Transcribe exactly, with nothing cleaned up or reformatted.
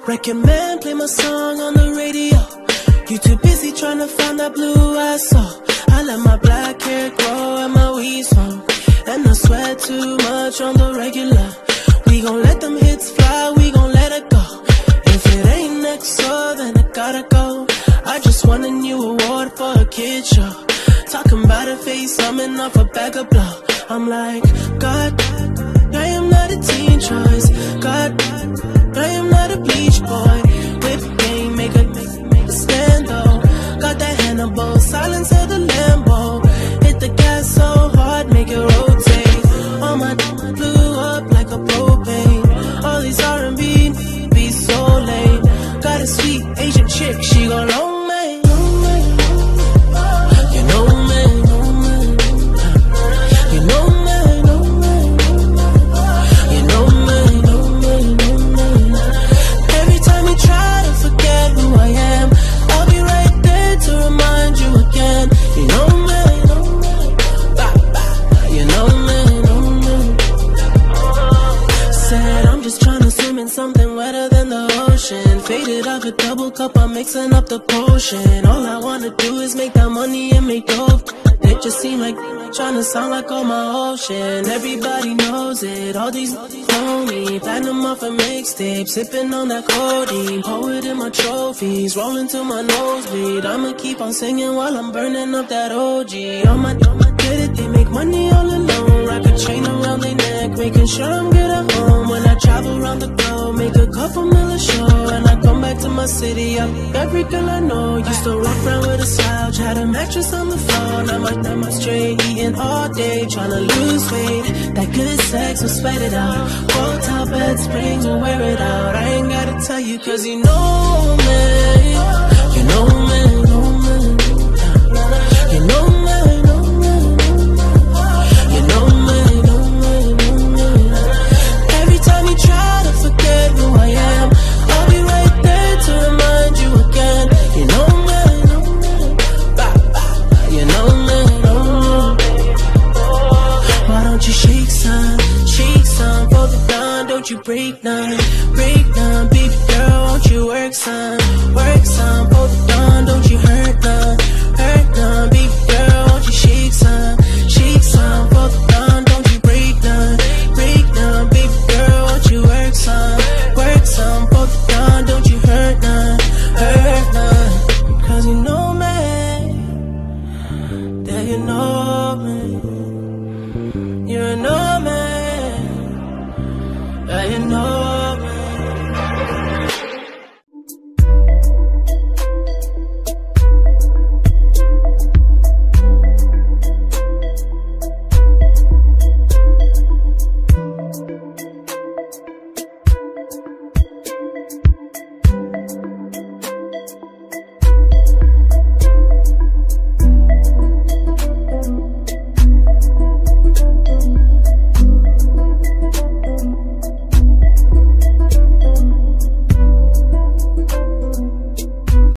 Record man, play my song on the radio. You too busy trying to find that blue I saw. I let my black hair grow and my weed smoke, and I sweat too much on the regular. We gon' let them hits fly, we gon' let it go. If it ain't next door, then I gotta go. I just won a new award for a kid show. Talking about a face, coming off a bag of blow. I'm like, God, I am not a teen choice. God, I am not a bleach boy. Whip game, make a, make a stand though. Got that Hannibal, silence of the Lambo. Hit the gas so hard, make it rotate. All my blew up like a propane. All these R and B be so lame. Got a sweet Asian chick, she gon' long me. You know me, you know me, you know me, every time you try to forget who I am, I'll be right there to remind you again. You know me, you know me. Said I'm just trying to swim in something wetter than the ocean. Faded off a double cup, I'm mixing up the potion. All I wanna do is make that money and make dope. It just seem like trying to sound like all my ocean. Everybody knows it, all these know me. Platinum off a mixtape, sipping on that codeine. Poet in my trophies, rolling to my nosebleed. I'ma keep on singing while I'm burning up that O G. On my, on my get it, they make money all alone. Rock a chain around their neck, making sure I'm good at home. When I travel around the globe, make a couple mil a show. And I come back to my city, I every girl I know used to walk around with a slouch, had a mattress on the floor. Now my, now my straight, eating all day, tryna lose weight. That good sex will sweat it out. Hotel bed springs will wear it out. I ain't gotta tell you, cause you know me.